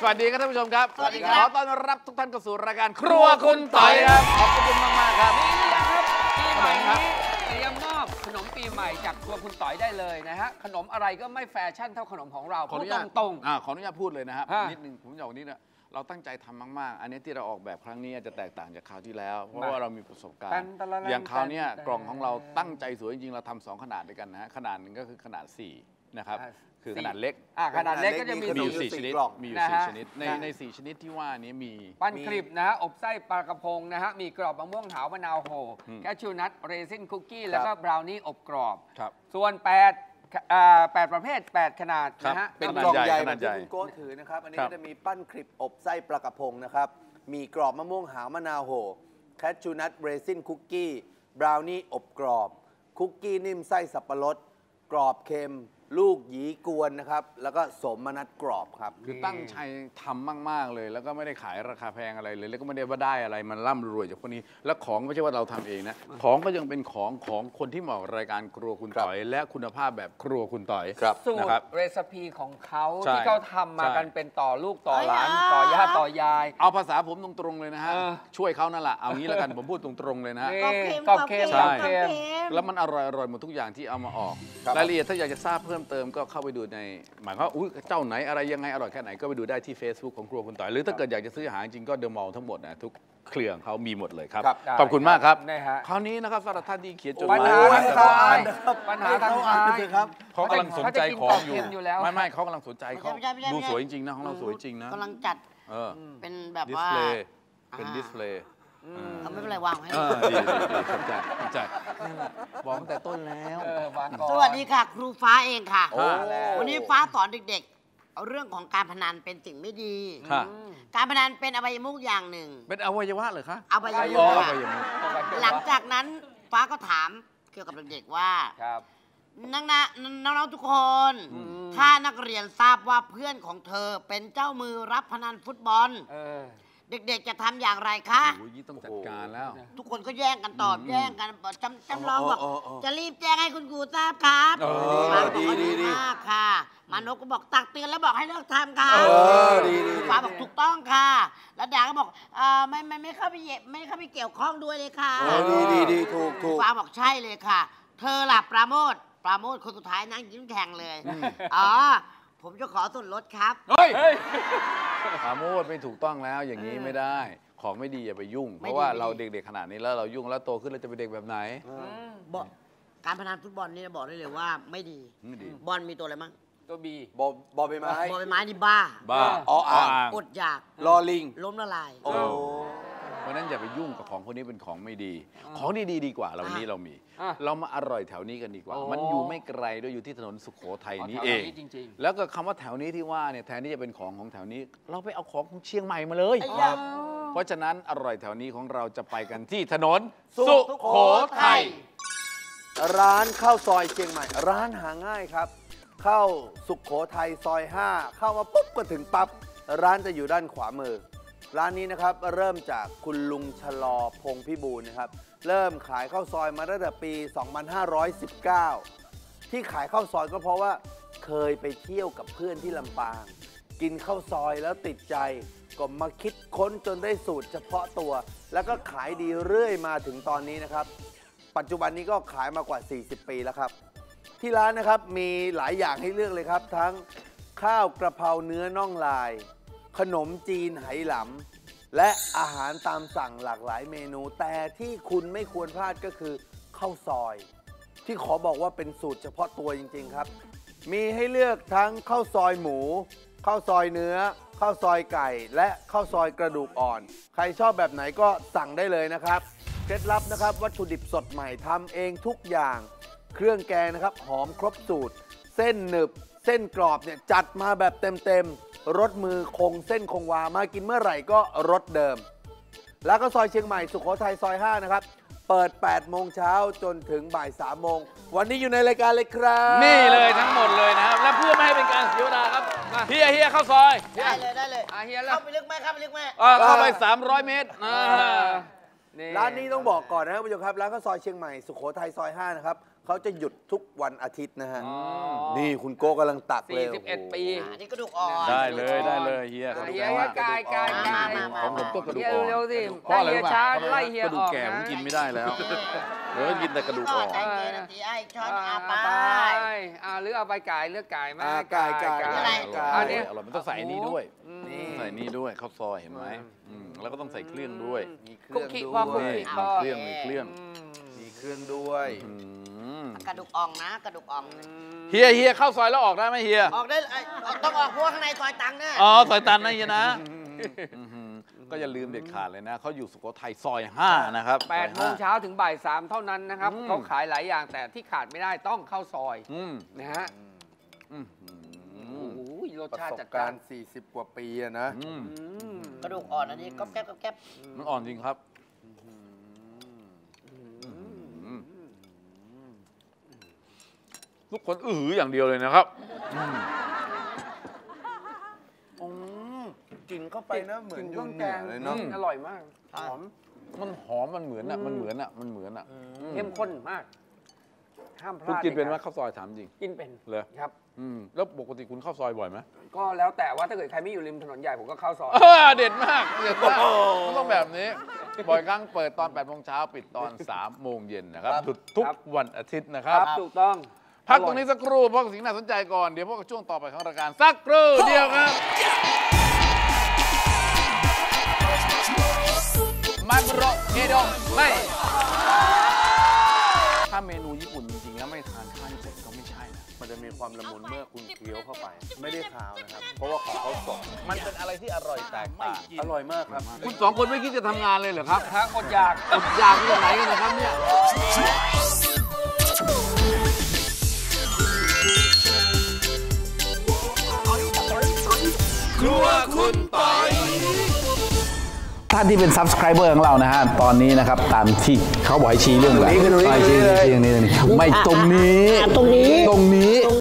สวัสดีครับท่านผู้ชมครับสวัสดีครับขอต้อนรับทุกท่านเข้าสู่รายการครัวคุณต่อยครับขอบคุณมากๆครับนี่นะครับปีใหม่ครันี้บเตรียมมอบขนมปีใหม่จากครัวคุณต่อยได้เลยนะฮะขนมอะไรก็ไม่แฟชั่นเท่าขนมของเราขออนุพูญาดตตรงขออนุญาตพูดเลยนะครับฮะนิดนึงผมจะบอกนิดนะเราตั้งใจทำมากๆ อันนี้ที่เราออกแบบครั้งนี้จะแตกต่างจากคราวที่แล้ว เพราะว่าเรามีประสบการณ์ อย่างคราวนี้กล่องของเราตั้งใจสวยจริงๆเราทำ2ขนาดด้วยกันนะฮะขนาดหนึ่งก็คือขนาด4นะครับคือขนาดเล็กขนาดเล็กก็จะมีมีอยู่สี 4 ชนิดกล่องมีอยู่นะฮะ 4 ชนิดใน4 ชนิดที่ว่านี้มีปั้นคลิปนะฮะอบไส้ปลากระพงนะฮะมีกรอบมะม่วงหาวมะนาวโหอืมแคชชูนัทเรซินคุกกี้แล้วก็บราวนี่อบกรอบครับส่วน8ประเภท 8 ขนาดนะฮะเป็นขนาดกล่องใหญ่ใหญ่ขแบนาบดใหญ่ที่คุณโก้ถือนะครับ อันนี้ครับก็จะมีปั้นคลิปอบไส้ปลากระพงนะครับ มีกรอบมะม่วงหาวมะนาวโหแคชชูนัทเรซินคุกกี้บราวนี่อบกรอบ คุกกี้นิ่มไส้สับปะรด กรอบเค็ม ลูกหยีกวนนะครับ แล้วก็สมนัตกรอบครับคือตั้งใจทำมากๆเลย แล้วก็ไม่ได้ขายราคาแพงอะไรเลย แล้วก็ไม่ได้ว่าได้อะไรมันร่ำรวยจากพวกนี้ แล้วของไม่ใช่ว่าเราทำเองนะของก็ยังเป็นของคนที่เหมาะกับรายการครัวคุณต่อย และคุณภาพแบบครัวคุณต่อยครับสูตนะครับรเรซปีของเขาใช่ที่เขาทำมาใช่กันเป็นต่อลูกต่อหลานต่อย่าต่อยายเอาภาษาผมตรงๆเลยนะฮะเออช่วยเขานั่นแหละเอางี้แล้วกันผมพูดตรงๆเลยนะฮะนี่กรอบเค็มกรอบเค็มแล้วมันอร่อยหมดทุกอย่างที่เอามาออกครับรายละเอียดถ้าอยากจะทราบเพิ่มเติมก็เข้าไปดูในหมายความว่าอุ๊ยเจ้าไหนอะไรยังไงอร่อยแค่ไหนก็ไปดูได้ที่ Facebook ของครัวคุณต่อยหรือถ้าเกิดอยากจะซื้ออาหารจริงก็เดอะมอลล์ทั้งหมดนะทุกเครือของเขามีหมดเลยครับครับขอบคุณมากครับได้ฮะคราวนี้นะครับสำหรับท่านที่เขียนจดหปัญมายหามาทางจะซ้าบอกยปัญหาทางซ้ายครับเขากำลังสนใจของอยู่เขาจะกินกรอบเค็มอยู่แล้วไม่เขากำลังสนใจเขาไม่ใช่ไม่ใช่ดูสวยจริงๆนะของเราสวยจริงนะกำลังจัดเออเป็นแบบดิสว่าเพลย์เป็นอ่าดิสเพลย์ไม่เป็นไรวางให้ดีเข้าใจบอกตั้งแต่ต้นแล้ววางก่อนสวัสดีค่ะ ครูฟ้าเองค่ะโอ้วันนี้ฟ้าสอนเด็กๆเอาเรื่องของการพนันเป็นสิ่งไม่ดีค่ะการพนันเป็นอบายมุขอย่างหนึ่งเป็นอวัยวะเหรอคะอบายมุอ๋อขอค่ะวัยวะหลังจากนั้นฟ้าก็ถามเกี่ยวกับเด็กๆว่าครับน้องๆทุกคน ถ้านักเรียนทราบว่าเพื่อนของเธอเป็นเจ้ามือรับพนันฟุตบอล เด็กๆจะทำอย่างไรคะโอ้ยนี่ต้องจัดการแล้วทุกคนก็แย่งกันตอบอืมแย่งกันบอกจำลองบอกอ๋อจะรีบแจ้งให้คุณครูทราบครับเออฟ้าบอกดีว่าดีดีมากค่ะมานพก็บอกตักเตือนแล้วบอกให้เลิกทำค่ะดีฟ้าบอกถูกต้องค่ะ แล้วดาก็บอกไม่เข้าไปไม่เข้าไปเกี่ยวข้องด้วยเลยค่ะดีถูกฟ้าบอกใช่เลยค่ะ เธอหลับปราโมทคนสุดท้ายนั่งยิ้มแข่งเลยอ๋อผมจะขอส่วนลดครับเฮ้ยปราโมดไม่ถูกต้องแล้วอย่างนี้ไม่ได้ ของไม่ดีอย่าไปยุ่ง เพราะว่าเราเด็กๆขนาดนี้แล้วเรายุ่งแล้วโตขึ้นเราจะเป็นเด็กแบบไหนบอกการพนันฟุตบอลนี่บอกได้เลยว่าไม่ดีไม่ดีบอลมีตัวอะไรมั่งตัวบีบอใบไม้บอลใบไม้นี่บ้าบ้าอ๋ออ่างอดอยากลอลิงล้มละลายโอ้เพราะฉะนั้นอย่าไปยุ่งกับของพวกนี้เป็นของไม่ดี ของดีๆดีกว่าเราวันนี้เรามีอ่ะเรามาอร่อยแถวนี้กันดีกว่าโอ้มันอยู่ไม่ไกลด้วยอยู่ที่ถนนสุโขทัยนี้เองแถวจริงแล้วก็คำว่าแถวนี้ที่ว่าเนี่ยแทนที่จะเป็นของของแถวนี้ เราไปเอาของของเชียงใหม่มาเลยไอ้ยาเพราะฉะนั้นอร่อยแถวนี้ของเราจะไปกันที่ถนนสุโขทัยร้านข้าวซอยเชียงใหม่ ร้านหาง่ายครับ เข้าสุขโขทัยซอย 5 เข้ามาปุ๊บก็ถึงปั๊บ ร้านจะอยู่ด้านขวามือ ร้านนี้นะครับเริ่มจากคุณลุงชะลอพงพิบูลนะครับ เริ่มขายข้าวซอยมาตั้งแต่ปี 2519 ที่ขายข้าวซอยก็เพราะว่าเคยไปเที่ยวกับเพื่อนที่ลำปาง กินข้าวซอยแล้วติดใจ ก็มาคิดค้นจนได้สูตรเฉพาะตัว แล้วก็ขายดีเรื่อยมาถึงตอนนี้นะครับ ปัจจุบันนี้ก็ขายมากว่า 40 ปีแล้วครับ ที่ร้านนะครับมีหลายอย่างให้เลือกเลยครับ ทั้งข้าวกระเพราเนื้อน่องลาย ขนมจีนไหหลำและอาหารตามสั่งหลากหลายเมนู แต่ที่คุณไม่ควรพลาดก็คือข้าวซอย ที่ขอบอกว่าเป็นสูตรเฉพาะตัวจริงๆครับ มีให้เลือกทั้งข้าวซอยหมูข้าวซอยเนื้อข้าวซอยไก่ และข้าวซอยกระดูกอ่อน ใครชอบแบบไหนก็สั่งได้เลยนะครับเคล็ดลับนะครับวัตถุดิบสดใหม่ทำเองทุกอย่าง เครื่องแกงนะครับหอมครบสูตร เส้นหนึบเส้นกรอบเนี่ยจัดมาแบบเต็มๆรสมือคงเส้นคงวามากินเมื่อไหร่ก็รสเดิม แล้วก็ซอยเชียงใหม่สุโขทัยซอย 5 นะครับ เปิด 8 โมงเช้าจนถึงบ่าย 3 โมง วันนี้อยู่ในรายการเลยครับนี่เลยทั้งหมดเลยนะครับ และเพื่อไม่ให้เป็นการเสียเวลาครับเฮียเข้าซอยเฮียได้เลยเฮียแล้วเข้าไปลึกไหมเข้าไปลึกไหมเข้าไป 300 เมตรร้านนี้ต้องบอกก่อนนะครับผู้ชมครับร้านข้าวซอยเชียงใหม่สุโขทัยซอย 5 นะครับเขเขาจะหยุดทุกวันอาทิตย์นะฮะนี่คุณโก้กำลังตักเลย 41 ปีนี่กระดูกอ่อนได้เลยเฮียเฮียกายของผมก็กระดูกเฮียอ่อนเร็วๆสิเพราะอะไรเฮียรู้ป่ะช้าไล่เฮียกระดูอก อกแก่นะผมกินไม่ได้แล้วเดี๋ยวกินแต่กระดูกอ่อนใจเย็นนะตีไอ้ช้อนอาไปหรือเอาไปไก่เลือกไก่มาไก่อะไรอันนี้อร่อยมันต้องใส่นี่ด้วยใส่นี่ด้วยข้าวซอยเห็นไหมแล้วก็ต้องใส่เครื่องด้วยมีเคคุรื่กองกี้ด้พอวคุกยกี้พอมีเครื่องมีเครื่องด้วยกระดูกอ่องนะกระดูกอ่องเฮียเข้าซอยแล้วออกได้ไหมเฮียออกได้ต้องออกเพราะว่าข้างในซอยตังค์แน่อ๋อซอยตันนะเฮียนะก็อย่าลืมเด็ดขาดเลยนะเขาอยู่สุโขทัยซอย5นะครับ 8 โมงเช้าถึงบ่าย 3 เท่านั้นนะครับเขาขายหลายอย่างแต่ที่ขาดไม่ได้ต้องเข้าซอยนะฮะโอ้โหรสประชาติสบจัดกาการรณ์40 กว่าปีอะนะกระดูกอ่อนอันนี้ก๊อบแก๊บก๊อบแก๊บมันอ่อนจริงครับทุกคนอย่างเดียวเลยนะครับกินเข้าไปนะเหมือนกินอเคยู่รื่องเหแกนือง เลยเนาะอร่อยมากหอมมันหอมมันเหมือนอ่ะมันเหมือนอ่ะเข้มข้นมากห้ามพคุณลาดกินเป็นไหมลยครับข้าวซอยถามจริงกินเป็นเลยครับแล้วปกติคุณเข้าซอยบ่อยไหมก็แล้วแต่ว่าถ้าเกิดใครไม่อยู่ริมถนนใหญ่ผมก็เข้าซอยเด็ดมากมันต้องแบบนี้บ่อยครั้งเปิดตอน8 โมงเช้าปิดตอน3 โมงเย็นนะครับทุกวันอาทิตย์นะครับถูกต้องพักตรงนี้สักครู่เพราะสิ่งน่าสนใจก่อนเดี๋ยวพวกช่วงต่อไปของรายการสักครู่เดียวครับมากุโระเกโดไม่ถ้าเมนูญี่ปุ่นจริงๆแล้วไม่ทานข้าวญี่ปุ่นก็ไม่ใช่นะมันจะมีความละมุนเมื่อคุณเคี้ยวเข้าไป ไม่ได้คาวนะครับ เพราะว่าของเขาสดมันเป็นอะไรที่อร่อยแตกต่างอร่อยมากครับคุณ2 คนไม่คิดจะทำงานเลยเหรอครับอดอยากอดอยากที่ไหนกันนะครับเนี่ยครัวคุณปอยท่านที่เป็น subscriber ของเรานะฮะ ตอนนี้นะครับ ตามที่เขาบอกให้ชี้เรื่องอะไรชี้ไม่ตรงนี้ตรงนี้